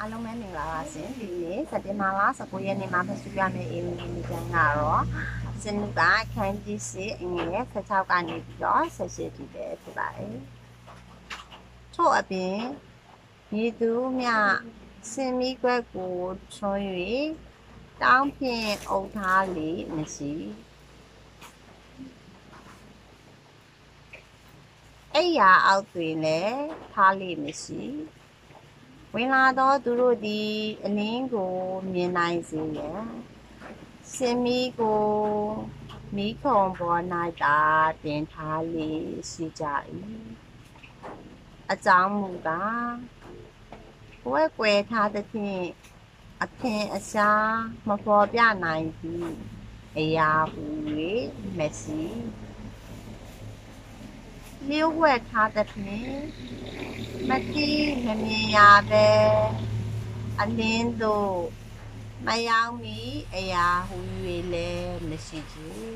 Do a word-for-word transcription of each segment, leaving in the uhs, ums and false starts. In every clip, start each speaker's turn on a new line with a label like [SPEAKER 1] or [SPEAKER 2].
[SPEAKER 1] အားလုံးပဲမင်္ဂလာပါရှင်ဒီနေ့စက်တင်ဘာလ十九ရက်နေ့မှာဖတ်ရှုရမယ့်အေမီဒီကျန်ကတော့စနုကခန်းကြီးစီအငယ်十六ကနေပြီးတော့十八ထိပဲဖြစ်ပါတယ်ထို့အပြင်မြေသူမြစင်မီကွက်ကိုထွန်း၍တောင်းဖြင့်အုပ်ထားလေမရှိအိယာအောက်တွင်လည်းထားလေမရှိဝင်လာသောသူတို့သည်အလင်းကိုမြင်နိုင်စေရန်စင်မီကိုမိခုံပေါ်၌သာတင်ထားလေရှိကြ၏အကြောင်းမူကားဘွဲကွယ်ထားသဖြင့်အထင်အရှားမဖော်ပြနိုင်သည့်အရာဟူ၍မရှိလျှို့ဝှက်ထားသဖြင့်မတိမမြင်ရပဲအလင်းသို့မရောက်မီအရာဟူ၍လည်းမရှိကြ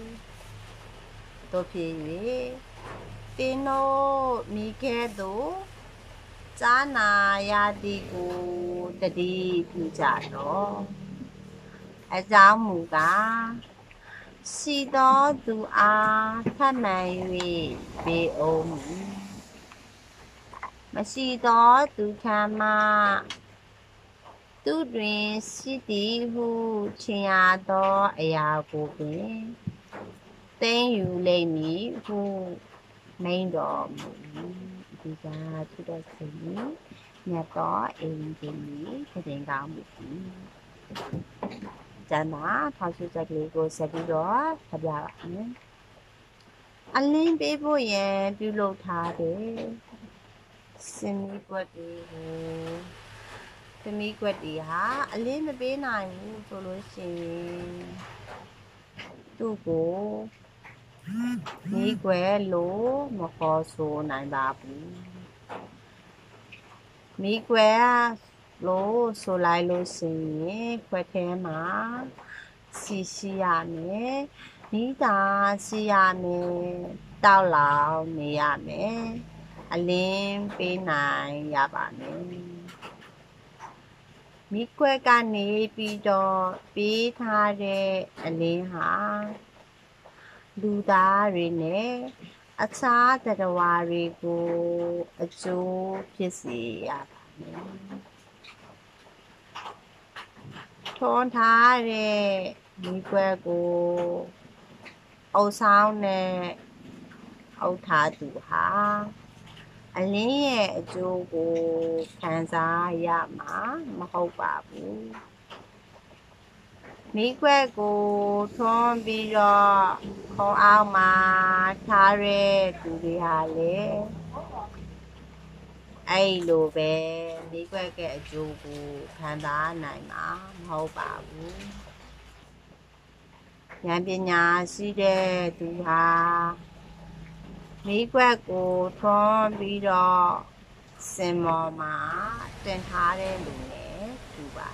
[SPEAKER 1] တို့ဖြစ်၍တင်းတို့မိခဲ့သို့ကြားနာရသည်ကိုတတိပြုကြတော့အကြောင်းမူကားရှိသောသူအားထပ်မံ၍ပေအောင်မူမရှိသောသူခံမှသူတွင်ရှိသည်ဟုထင်ရသောအရာကိုပင်သိမ်းယူလိမ့်မည်ဟုမိန့်တော်မူဒီကသူတော်စင်မြတ်သောအိမ်ကြီးတင်ကောင်းပြီကျမ်းသာထောက်စုချက်ကလေးကိုဆက်ပြီးတော့ဖတ်ပြပါမယ်အလင်းပေးဖို့ရန်ပြုလုပ်ထားတယ်စင်မီကွက်တွေဟိုစင်မီကွက်တွေဟာအလင်းမပေးနိုင်ဘူးဆိုလို့ရှိရင်သူ့ကိုမိကွယ်လို့မခေါ်ဆိုနိုင်ပါဘူးမိကွယ်လို့ဆိုလိုက်လို့ရှိရင်ခွက်ထဲမှာစီရှိရမယ်မိသားရှိရမယ်တောက်လောင်နေရမယ်အလင်းပေးနိုင်ရပါမယ်မိကွက်ကနေပြီးတော့ပေးထားတဲ့အလင်းဟာလူသားတွေနဲ့အခြားသတ္တဝါတွေကိုအကျိုးဖြစ်စေရပါမယ်ထွန်းထားတဲ့မိကွက်ကိုအုပ်ဆောင်နဲ့အုပ်ထားသူဟာအလင်းရဲ့အကျိုးကိုခံစားရမှာမဟုတ်ပါဘူးမိကွက်ကိုထွန်းပြီးတော့ခေါင်းအောက်မှာထားတဲ့သူတွေဟာလေအဲ့လိုပဲမိကွက်ရဲ့အကျိုးကိုခံစားနိုင်မှာမဟုတ်ပါဘူးဉာဏ်ပညာရှိတဲ့သူဟာမိကွက်ကိုထွန်းပြီးတော့စင်မော်မှာတင်ထားတဲ့လူနဲ့တူပါ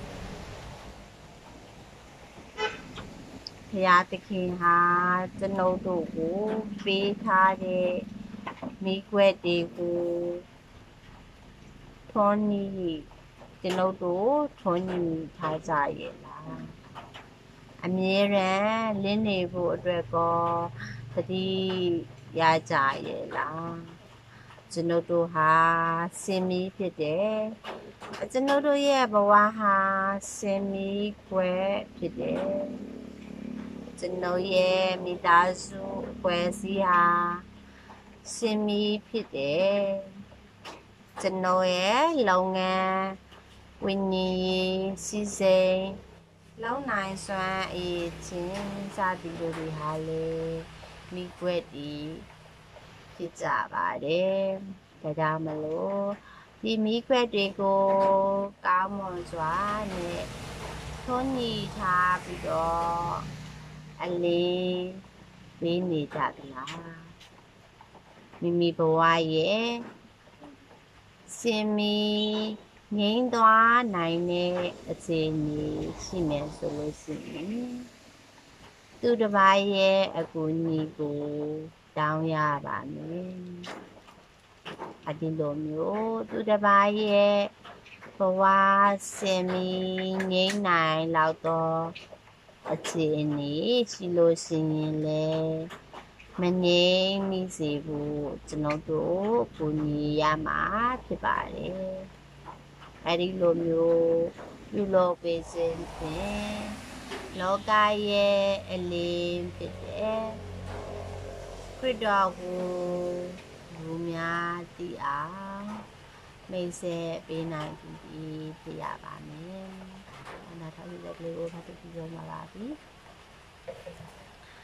[SPEAKER 1] ဘုရားသခင်ဟာကျွန်ုပ်တို့ကိုပေးထားတဲ့မိကွက်တွေကိုထွန်းနီးကျွန်ုပ်တို့ထွန်းနီးထားကြရဲ့လားအမြဲတမ်းလင်းနေဖို့အတွက်ကောသတိရကြရဲ့လားကျွန်ုပ်တို့ဟာစင်မီဖြစ်တယ်ကျွန်ုပ်တို့ရဲ့ဘဝဟာစင်မီကွယ်ဖြစ်တယ်ကျွန်ုပ်ရဲ့မိသားစုဖွဲ့စည်းဟာစင်မီဖြစ်တယ်ကျွန်ုပ်ရဲ့လုပ်ငန်းဝိညာဉ်ရေးစီစဉ်လုံနိုင်စွမ်းအရေးချင်းစသည်တို့တွေဟာလေမိကွက်ဒီဖြစ်ကြပါတယ်ဒါကြောင့်မလို့ဒီမိကွက်တွေကိုကောင်းမွန်စွာနဲ့ထွန်းညှိထားပြီးတော့အလေးပေးနေကြသလားမိမိဘဝရဲ့စင်မီငိမ့်သွားနိုင်တဲ့အခြေအနေရှိမယ်ဆိုလို့ရှိရင်သူတစ်ပါးရဲ့အကူအညီကိုတောင်းရပါမယ်အဒီလိုမျိုးသူတစ်ပါးရဲ့ဘဝဆင်မီငိမ့်နိုင်လောက်တော့အခြေအနေရှိလို့ရှိရင်လေမငြိမ်မိစေဖို့ကျွန်တော်တို့ပူညီရမှာဖြစ်ပါတယ်အဲ့ဒီလိုမျိုးပြုလုပ်ပေးခြင်းဖြင့်လောကရဲ့အလင်းဖြစ်တဲ့ခရစ်တော်ကိုလူများသိအောင်မိတ်ဆက်ပေးနိုင်သူဖြစ်ရပါမယ်အနာထားရတဲ့ကလေးကိုဖတ်ပြီးပြောမှာပါပြီ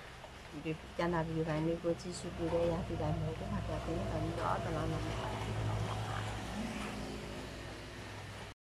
[SPEAKER 1] ဒီကျန်တာဗီဒီယိုပိုင်းလေးကိုကြည့်ရှုပြီးတဲ့ရာဒီတိုင်းမျိုးကိုဖတ်ပြပေးတော့တော့တလားမှာပါ